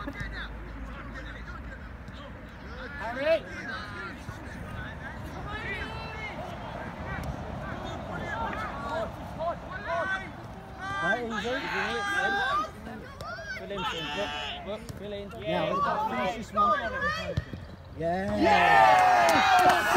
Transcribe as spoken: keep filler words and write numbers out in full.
Harry! Right, easy. Fill in, Finn. Look, look, fill in. Yeah, we've got to finish this one. Yeah! Yeah!